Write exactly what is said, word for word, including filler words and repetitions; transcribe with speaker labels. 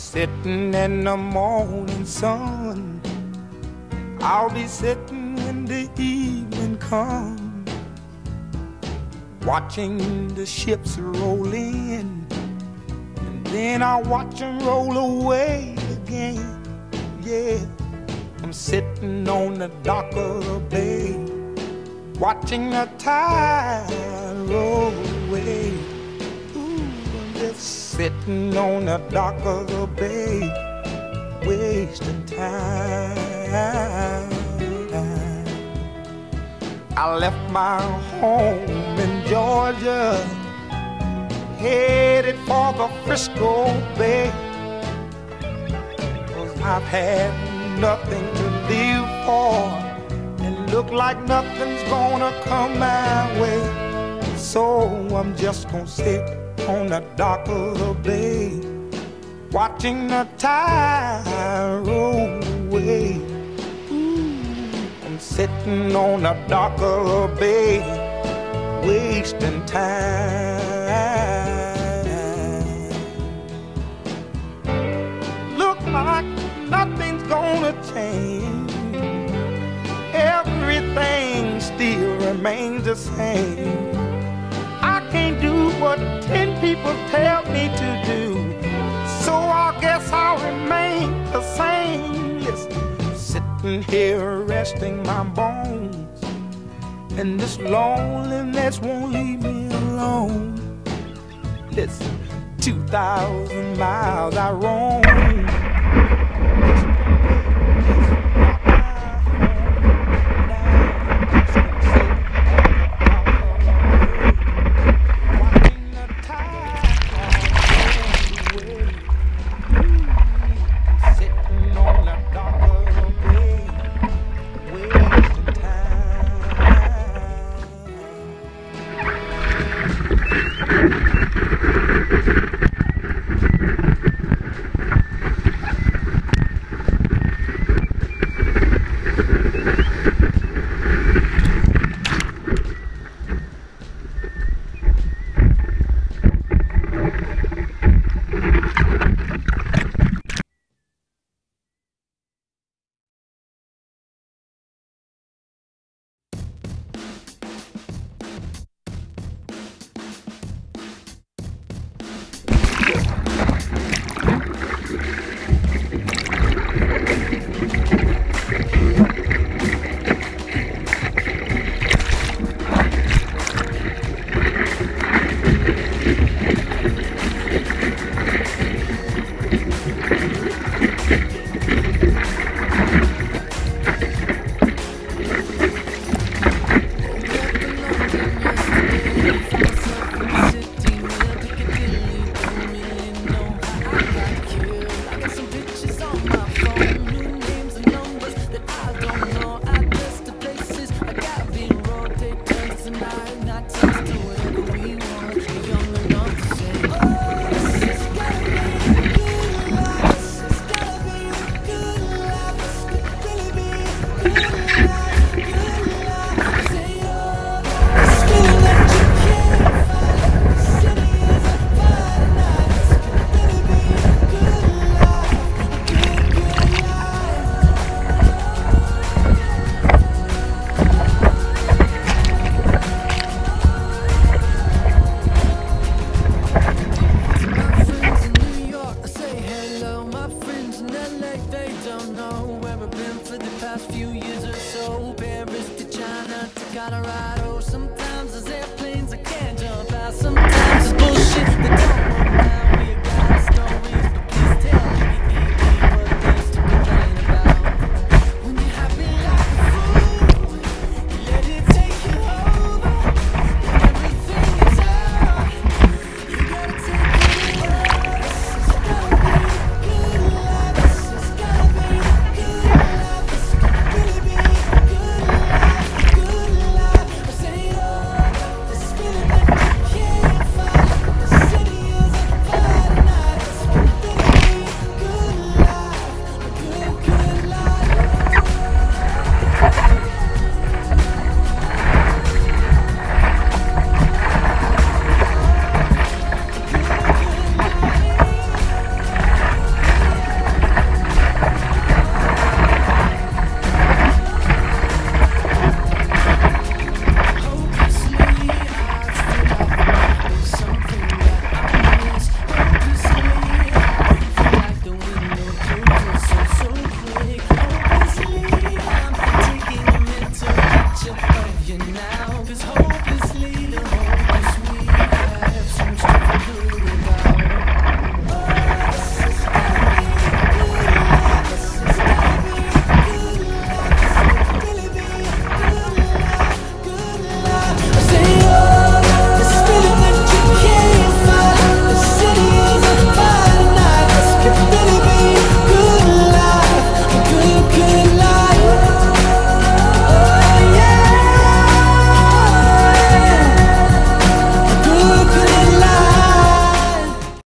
Speaker 1: Sitting in the morning sun, I'll be sitting when the evening comes, watching the ships roll in, and then I'll watch them roll away again. Yeah, I'm sitting on the dock of the bay, watching the tide roll away. Ooh, I'm just sitting on the dock of the bay, wasting time. I left my home in Georgia, headed for the Frisco Bay, 'cause I've had nothing to live for, and look like nothing's gonna come my way. So I'm just gonna sit on the dock of the bay, watching the tide roll away. Ooh, I'm sitting on the dock of the bay, wasting time. Look like nothing's gonna change, everything still remains the same. I can't do what ten people tell me to do, so I guess I'll remain the same. Listen, sitting here resting my bones, and this loneliness won't leave me alone. Listen, two thousand miles I roam,